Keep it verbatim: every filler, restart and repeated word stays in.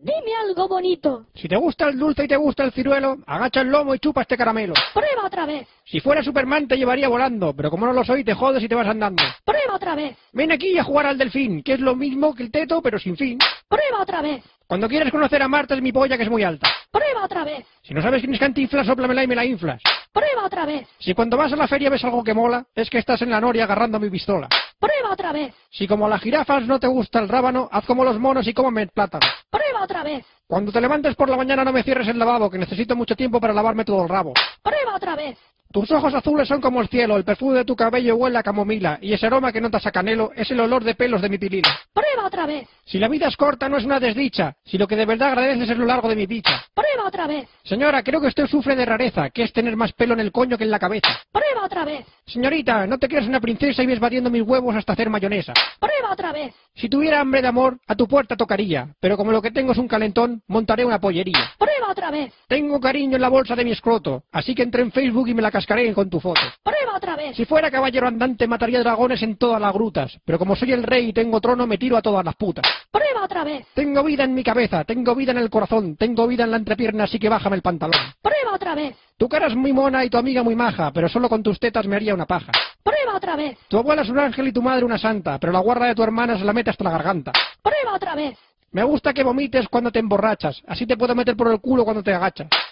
Dime algo bonito. Si te gusta el dulce y te gusta el ciruelo, agacha el lomo y chupa este caramelo. Prueba otra vez. Si fuera Superman te llevaría volando, pero como no lo soy te jodes y te vas andando. Prueba otra vez. Ven aquí a jugar al delfín, que es lo mismo que el teto, pero sin fin. Prueba otra vez. Cuando quieras conocer a Marta es mi polla que es muy alta. Prueba otra vez. Si no sabes quién es Cantinflas, sóplamela y me la inflas. Prueba otra vez. Si cuando vas a la feria ves algo que mola, es que estás en la noria agarrando mi pistola. Prueba otra vez. Si como a las jirafas no te gusta el rábano, haz como los monos y cómeme el plátano. Prueba otra vez. Cuando te levantes por la mañana no me cierres el lavabo, que necesito mucho tiempo para lavarme todo el rabo. Prueba otra vez. Tus ojos azules son como el cielo, el perfume de tu cabello huele a camomila, y ese aroma que notas a canelo es el olor de pelos de mi pilila. Prueba otra vez. Si la vida es corta no es una desdicha, si lo que de verdad agradeces es lo largo de mi picha. Prueba otra vez. Señora, creo que usted sufre de rareza, que es tener más pelo en el coño que en la cabeza. Prueba otra vez. Señorita, no te creas una princesa y ves batiendo mis huevos hasta hacer mayonesa. Prueba otra vez. Si tuviera hambre de amor, a tu puerta tocaría, pero como lo que tengo es un calentón, montaré una pollería. Prueba otra vez. Tengo cariño en la bolsa de mi escroto, así que entré en Facebook y me la cascaré con tu foto. Prueba otra vez. Si fuera caballero andante mataría dragones en todas las grutas, pero como soy el rey y tengo trono me tiro a todas las putas. Prueba otra vez. Tengo vida en mi cabeza, tengo vida en el corazón, tengo vida en la entrepierna, así que bájame el pantalón. Prueba otra vez. Tu cara es muy mona y tu amiga muy maja, pero solo con tus tetas me haría una paja. Prueba otra vez. Tu abuela es un ángel y tu madre una santa, pero la guarda de tu hermana se la mete hasta la garganta. Prueba otra vez. Me gusta que vomites cuando te emborrachas, así te puedo meter por el culo cuando te agachas.